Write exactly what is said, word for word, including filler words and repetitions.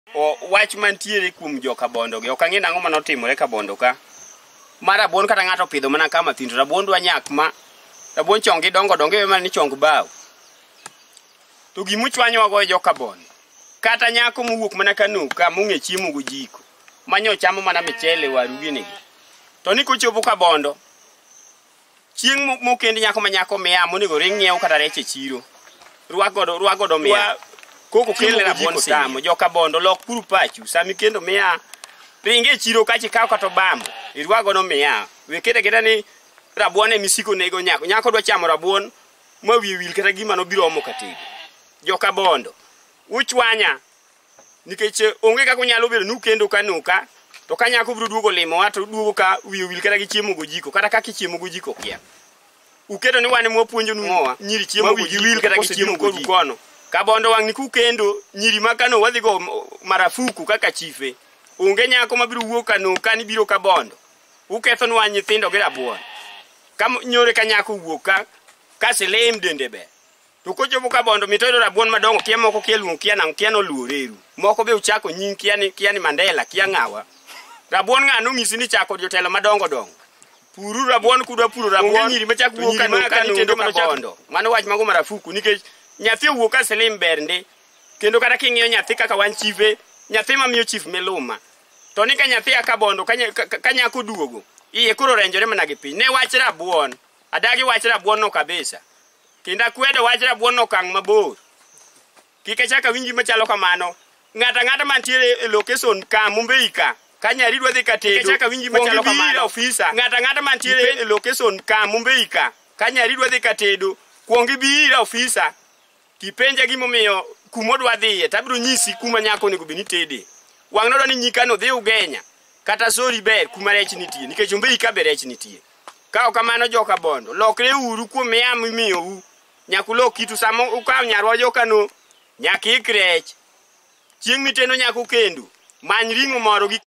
O wach mantiere kuom joka bondo gi ok ang'e nang'o manotimore ka bondo ka. Mar rabuon kata ng'ato pidho mana kama thindo rabuon dwa nyak ma rabuon chongi dongo dongo e mana ni chong bao. To gimuchwanyo go e joka bondo. Kata nyako mowuok mana kanu ka mung'e chiemo go jiko. Manyo chamo mana michele waru gini. To ni kochopo ka bondo. Chieng' mokendi nyako ma nyako miya monego ring nyiew kata rech e chiro. Rwago do rwago do miya. Koko kele rabuon samo joka bondo lok puru pachu sami kendo miya ringe chiro kachi kaw kato bambo irwago no miya we kete kete ni rabuon e misiko nego nyako nyako dwa chamo rabuon ma wi wil kata gima no biro omo katego joka bondo uchwanya nikech onge ka kunyalo bedo nu kendo kanuka to ka nyako biro duogo limo wato duogo ka wi wil kata gi chiemo go jiko kata ka chiemo go jiko kia uketo ni wane mo puonjo nu nyiri chiemo go wil kata gi chiemo go jiko ka bondo wang' ni kukendo nyiri makano wadhi go marafuku kaka chife unge nyako mabiro wuok kano kani biro ka bondo uketho nwa nyithindo gi rabuon ka nyore ka nyako wuok ka ka silem dende be to kochopo ka bondo mitodo rabuon madongo kia moko kia luong kia nang kia no luoreru moko be uchako nying kia ni kia ni Mandela kia ng'awa rabuon ng'ano ng'isi ni chako jotelo madongo dongo puru rabuon kudwa puru rabuon nyiri machako wuok kano kani tendo ka bondo mano wach mago marafuku nikech nyathi wuok ka silim bernde kendo kata king'iyo nyathi kaka wan chife nyathi mamiyo chief miluma to ni ka nyathi aka bondo ka nyako duogo iye koro renjore mana gi piny ne wach rabuon adagi wach rabuon no kabisa kendo akwedo wach rabuon no kang' mabor kike chaka winji machalo kamano ng'ata ng'ata mantiere e location ka Mumbei ka ka nyari dwa dhi katedo kike chaka winji machalo kamano ofisa ng'ata ng'ata mantiere e location ka Mumbei ka ka nyari dwa dhi katedo kuongi bira ofisa kipenja gimomiyo kumodwa dhiye tabiro nyisi kuma nyako nego beni tede wang' nodo ni nyika no dhi ugenya kata sori ber kuma rech nitie nikech Mumbei ka berech nitie ka kamano joka bondo lokre uru kuom miya mimiyo u nyaku lok kitu samo ukaw nyarwa joka no nyaki krech chieng' miteno nyako kendo many ring'o moro gi